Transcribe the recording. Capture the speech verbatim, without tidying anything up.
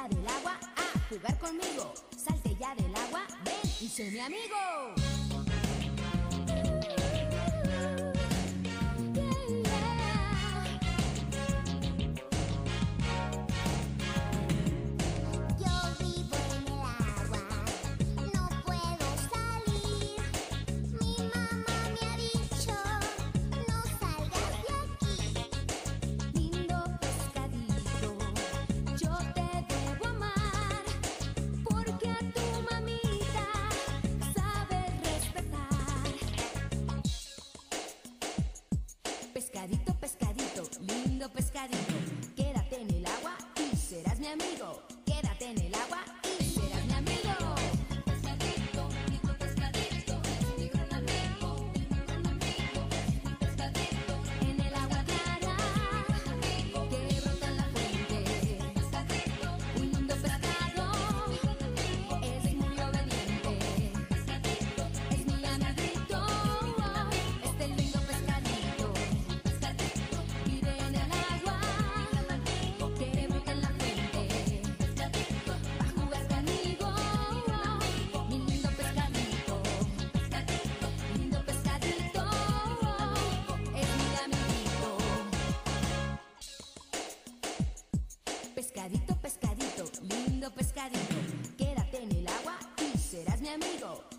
ya del agua a jugar conmigo. Salte ya del agua, ven y sé mi amigo. Pescadito, pescadito, lindo pescadito, quédate en el agua y serás mi amigo. Quédate en el agua y serás mi amigo. Pescadito, lindo pescadito, mi gran amigo, mi gran amigo. Pescadito, en el agua clara, que brota en la fuente. Pescadito, un lindo pescado, es muy obediente. Pescadito, es mi amiguito, este lindo pescadito. Vive en el agua, que brota en la fuente. Va a jugar conmigo, mi lindo pescadito. Lindo pescadito, es mi amiguito. Pescadito, pescadito, lindo pescadito, quédate en el agua y serás mi amigo.